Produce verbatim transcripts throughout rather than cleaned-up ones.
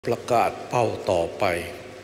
ประกาศเป้าต่อไป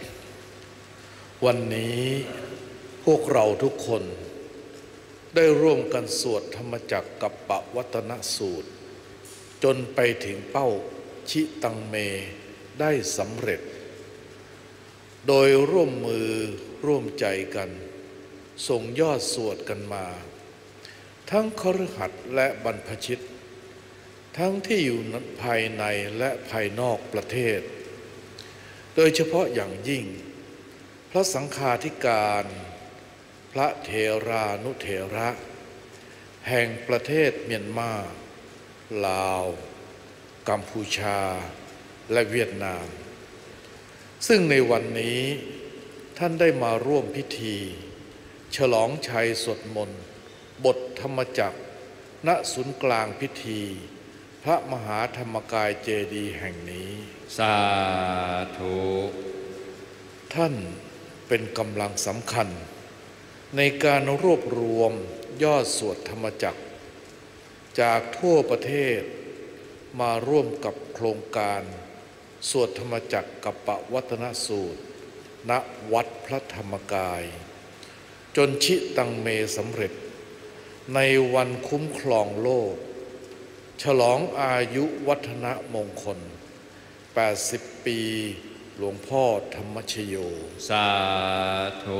วันนี้พวกเราทุกคนได้ร่วมกันสวดธรรมจักรกัปปวัตนสูตรจนไปถึงเป้าชิตังเมได้สำเร็จโดยร่วมมือร่วมใจกันส่งยอดสวดกันมาทั้งคฤหัสถ์และบรรพชิตทั้งที่อยู่ภายในและภายนอกประเทศโดยเฉพาะอย่างยิ่งพระสังฆาธิการพระเถรานุเถระแห่งประเทศเมียนมาลาวกัมพูชาและเวียดนามซึ่งในวันนี้ท่านได้มาร่วมพิธีฉลองชัยสวดมนต์บทธรรมจักรณศูนย์กลางพิธีพระมหาธรรมกายเจดีย์แห่งนี้สาธุท่านเป็นกำลังสำคัญในการรวบรวมยอดสวดธรรมจักรจากทั่วประเทศมาร่วมกับโครงการสวดธรรมจักรกัปปวัตนสูตรณวัดพระธรรมกายจนชิตังเมสำเร็จในวันคุ้มครองโลกฉลองอายุวัฒนมงคลแปดสิบปีหลวงพ่อธรรมชโยสาธุ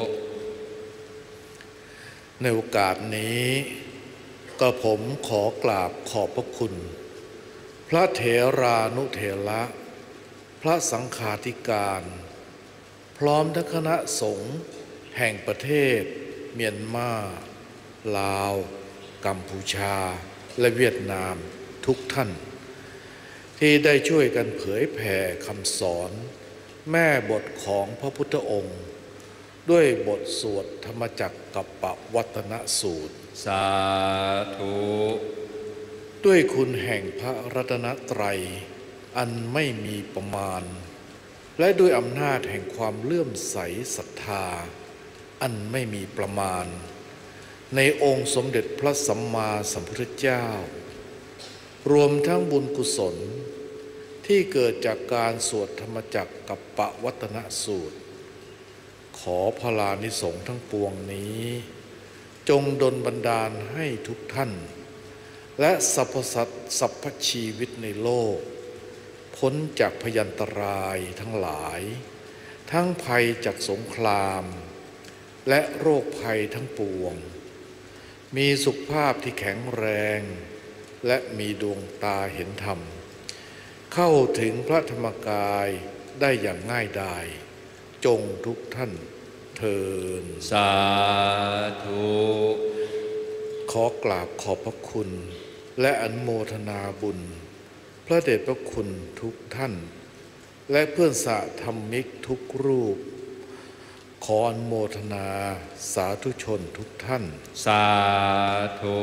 ในโอกาสนี้ก็ผมขอกราบขอบพระคุณพระเถรานุเถระพระสังฆาธิการพร้อมทั้งคณะสงฆ์แห่งประเทศเมียนมาลาวกัมพูชาและเวียดนามทุกท่านที่ได้ช่วยกันเผยแผ่คำสอนแม่บทของพระพุทธองค์ด้วยบทสวดธรรมจักรกัปปวัตนสูตรสาธุด้วยคุณแห่งพระรัตนตรัยอันไม่มีประมาณและด้วยอำนาจแห่งความเลื่อมใสศรัทธาอันไม่มีประมาณในองค์สมเด็จพระสัมมาสัมพุทธเจ้ารวมทั้งบุญกุศลที่เกิดจากการสวดธรรมจักรกัปปวัตนสูตรขอพลานิสงส์ทั้งปวงนี้จงดลบันดาลให้ทุกท่านและสรรพสัตว์สรรพชีวิตในโลกพ้นจากพยันตรายทั้งหลายทั้งภัยจากสงครามและโรคภัยทั้งปวงมีสุขภาพที่แข็งแรงและมีดวงตาเห็นธรรมเข้าถึงพระธรรมกายได้อย่างง่ายดายจงทุกท่านเทินสาธุขอกราบขอบพระคุณและอนุโมทนาบุญพระเดชพระคุณทุกท่านและเพื่อนสะธรรมิกทุกรูปขออนุโมทนาสาธุชนทุกท่านสาธุ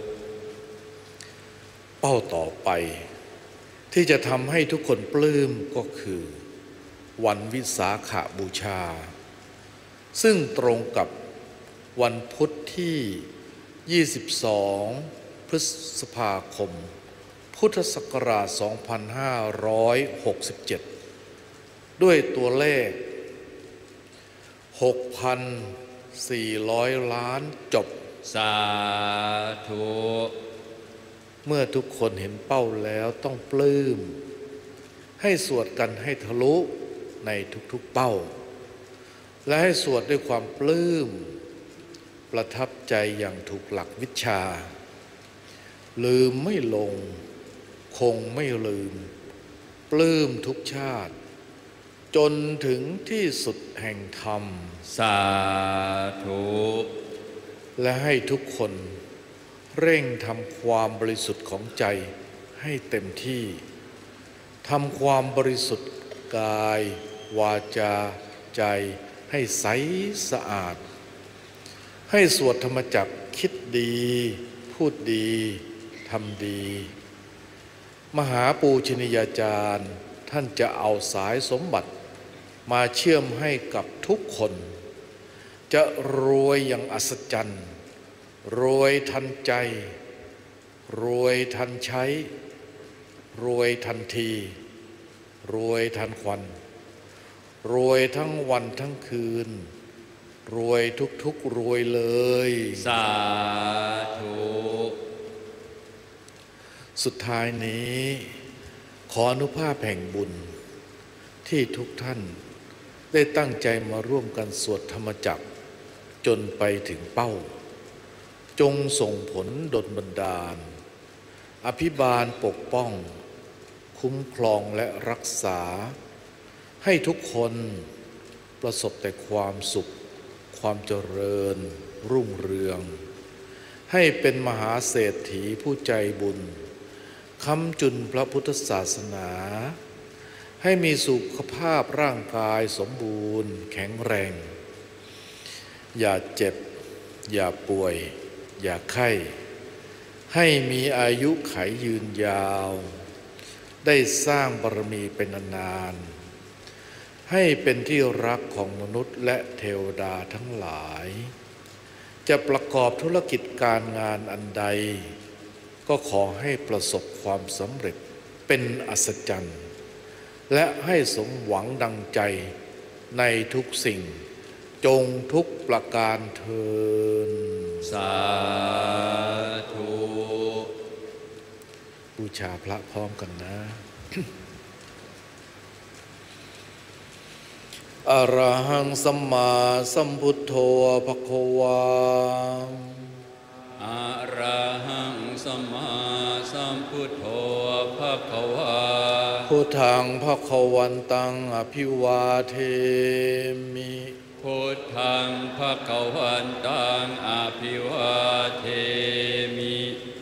เป้าต่อไปที่จะทำให้ทุกคนปลื้มก็คือวันวิสาขบูชาซึ่งตรงกับวันพุธที่ยี่สิบสองพฤษภาคมพุทธศักราชสองพันห้าร้อยหกสิบเจ็ดด้วยตัวเลข หกพันสี่ร้อย ล้านจบสาธุเมื่อทุกคนเห็นเป้าแล้วต้องปลื้มให้สวดกันให้ทะลุในทุกๆเป้าและให้สวดด้วยความปลื้มประทับใจอย่างถูกหลักวิชาลืมไม่ลงคงไม่ลืมปลื้มทุกชาติจนถึงที่สุดแห่งธรรมสาธุและให้ทุกคนเร่งทำความบริสุทธิ์ของใจให้เต็มที่ทำความบริสุทธิ์กายวาจาใจให้ใสสะอาดให้สวดธรรมจักรคิดดีพูดดีทำดีมหาปูชนียาจารย์ท่านจะเอาสายสมบัติมาเชื่อมให้กับทุกคนจะรวยอย่างอัศจรรย์รวยทันใจรวยทันใช้รวยทันทีรวยทันควันรวยทั้งวันทั้งคืนรวยทุกๆรวยเลยสาธุสุดท้ายนี้ขออนุภาพแห่งบุญที่ทุกท่านได้ตั้งใจมาร่วมกันสวดธรรมจักรจนไปถึงเป้าจงส่งผลดลบันดาลอภิบาลปกป้องคุ้มครองและรักษาให้ทุกคนประสบแต่ความสุขความเจริญรุ่งเรืองให้เป็นมหาเศรษฐีผู้ใจบุญค้ำจุนพระพุทธศาสนาให้มีสุขภาพร่างกายสมบูรณ์แข็งแรงอย่าเจ็บอย่าป่วยอย่าไข้ให้มีอายุขัยยืนยาวได้สร้างบารมีเป็นนานๆให้เป็นที่รักของมนุษย์และเทวดาทั้งหลายจะประกอบธุรกิจการงานอันใดก็ขอให้ประสบความสำเร็จเป็นอัศจรรย์และให้สมหวังดังใจในทุกสิ่งจงทุกประการเทินสาธุบูชาพระพร้อมกันนะ อรหังสัมมาสัมพุทโธภควาอะระหังสัมมาสัมพุทโธภควาพุทธังภควันตังอภิวาเทมิพุทธังภควันตังอภิวาเทมิ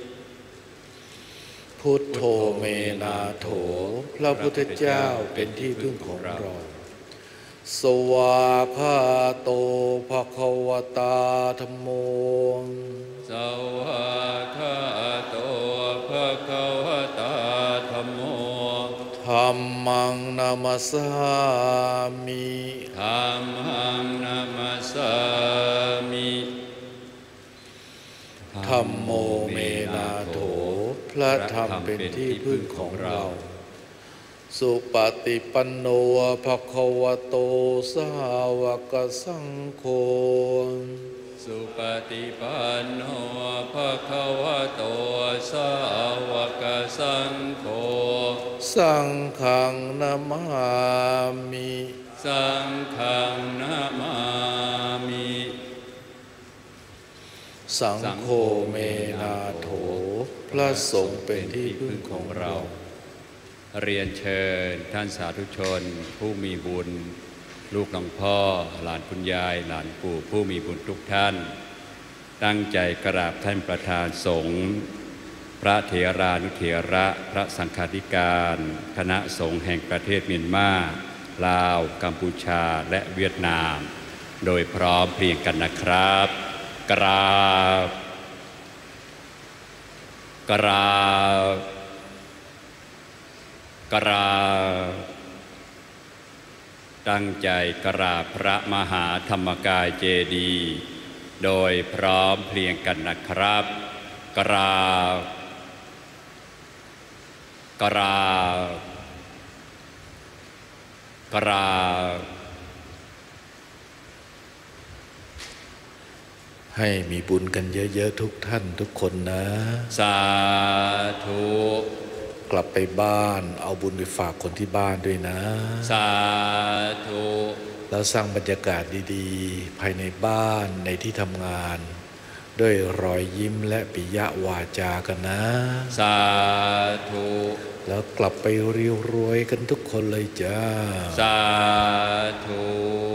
พุทโธเมนาโถพระพุทธเจ้าเป็นที่พึ่งของเราสวากขาโตภควตาธัมโมสวากขาโตภควตาธัมโมธัมมังนามัสสามิธัมมังนามัสสามิธัมโมเมนาโถพระธรรมเป็นที่พึ่งของเราสุปฏิปันโนภควโตสาวกสังโฆสุปฏิปันโนภควโตสาวกสังโฆสังฆังนามามิสังฆังนามามิสังโฆเมนาโถพระสงฆ์เป็นที่พึ่งของเราเรียนเชิญท่านสาธุชนผู้มีบุญลูกหลวงพ่อหลานคุณยายหลานปู่ผู้มีบุญทุกท่านตั้งใจกราบท่านประธานสงฆ์พระเถรานุเถระพระสังฆาธิการคณะสงฆ์แห่งประเทศเมียนมาลาวกัมพูชาและเวียดนามโดยพร้อมเพรียงกันนะครับกราบกราบกราบตั้งใจกราบพระมหาธรรมกายเจดีย์โดยพร้อมเพรียงกันนะครับกราบกราบกราบให้มีบุญกันเยอะๆทุกท่านทุกคนนะสาธุกลับไปบ้านเอาบุญไปฝากคนที่บ้านด้วยนะสาธุแล้วสร้างบรรยากาศดีๆภายในบ้านในที่ทำงานด้วยรอยยิ้มและปิยะวาจากันนะสาธุแล้วกลับไปเรียวรวยกันทุกคนเลยจ้าสาธุ